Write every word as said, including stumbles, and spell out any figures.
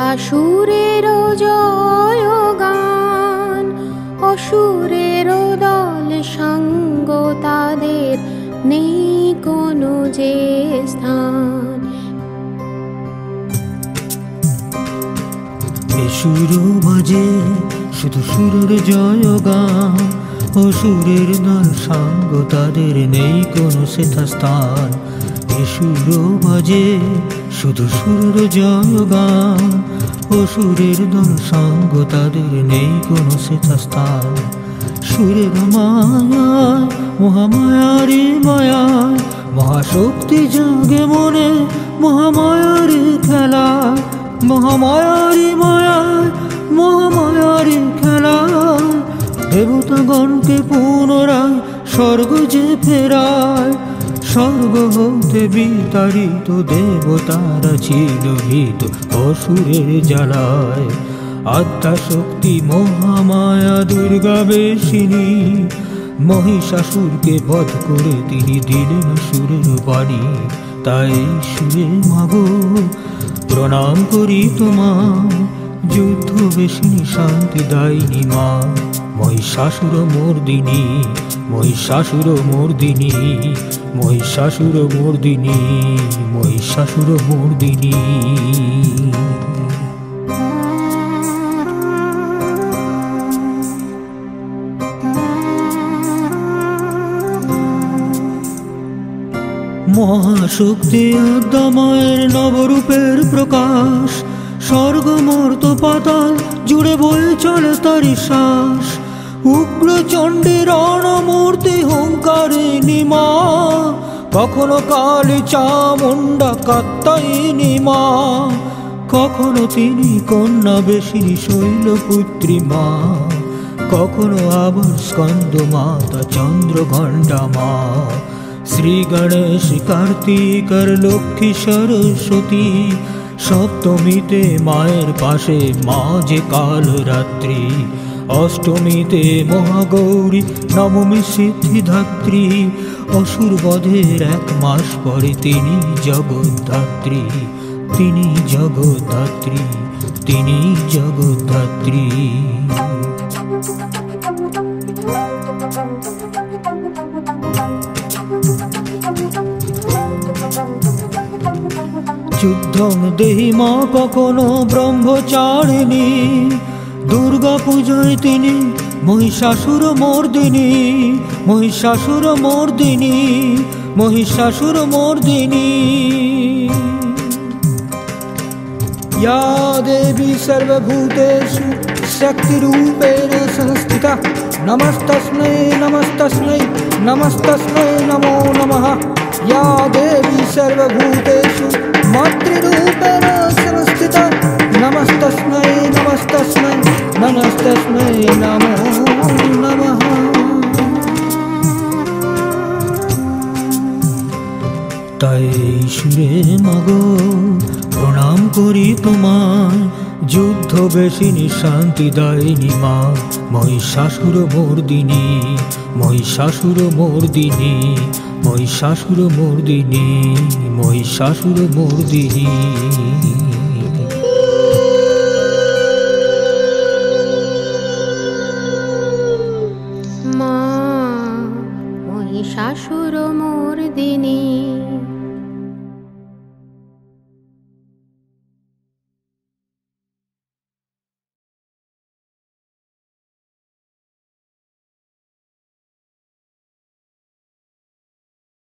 আসুরের জয়গান, অসুরের দল সঙ্গ তাদের নেই কোনো যে স্থান। সুর বাজে শুধু সুরের জয়গান, অসুরের দল সঙ্গ তাদের নেই কোনো সেথা স্থান। সুর বাজে শুধু সুরের জয়গান, অসুরের দল সঙ্গ তাদের নেই কোনো সেথা স্থান। সুরের মায়ায় মহামায়ারে মায়ায় মহাশক্তি জাগে মনে, মহামায়ারে খেলায় মহামায়ারে মায়ায় মহামায়ারে খেলায় দেবতাগণকে পুনরায় স্বর্গ যে ফেরায়। স্বর্গ হতে বিতাড়িত দেবতারা ছিল ভীত অসুরের জ্বালায়। আদ্যা শক্তি মহামায়া দুর্গা বেশিনী, মহিষাসুরকে বধ করে তিনি দিলেন সুরের বাণী। তাই সুরে মাগো প্রণাম করি তোমার, যুদ্ধ বেশিনী শান্তি দায়িনী মা। মহিষাসুর মর্দিনী মহিষাসুর মর্দিনী মহিষাসুর মর্দিনী মহিষাসুর মর্দিনী। মহাশক্তি আদ্যা মায়ের নবরূপের প্রকাশ, স্বর্গ মর্ত পাতাল জুড়ে বয়ে চলে তারি শ্বাস। উগ্র চণ্ডীর রণমূর্তি হুঙ্কারিণী মা, কখনো কালী চামুণ্ডা কাত্যায়িনী মা, কখনো তিনি কন্যা বেশিনী শৈলপুত্রী মা, কখনো আবার স্কন্দ মাতা চন্দ্রঘণ্টা মা। শ্রী গণেশ কার্তিক আর লক্ষ্মী সরস্বতী, সপ্তমীতে মায়ের পাশে মা যে কাল রাত্রি। অষ্টমীতে মহাগৌরী, নবমী সিদ্ধিদাত্রী, অসুর বধের এক মাস পরে তিনি জগদ্ধাত্রী। তিনি জগদ্ধাত্রী তিনি জগদ্ধাত্রী। যুদ্ধং দেহি মা কখনো ব্রহ্মচারিণী, দুর্গা পূজায় তিনি মহিষাসুর মর্দিনী মহিষাসুর মর্দিনী মহিষাসুর মর্দিনী। या देवी सर्वभूतेषु शक्तिरूपेण संस्थिता, नमस्तस्मै नमस्तस्मै नमस्तस्मै नमो नमः। या देवी सर्वभूतेषु मातृरूपेण संस्थिता, नमस्तस्मै नमस्तस्मै नमस्तस्मै नमो नमः। তাই সুরে মাগো প্রণাম করি তোমায়, যুদ্ধ বেশিনী শান্তি দায়িনী মা। মহিষাসুর মর্দিনী মহিষাসুর মর্দিনী মহিষাসুর মর্দিনী মহিষাসুর মর্দিনী। মা মহিষাসুর মর্দিনী।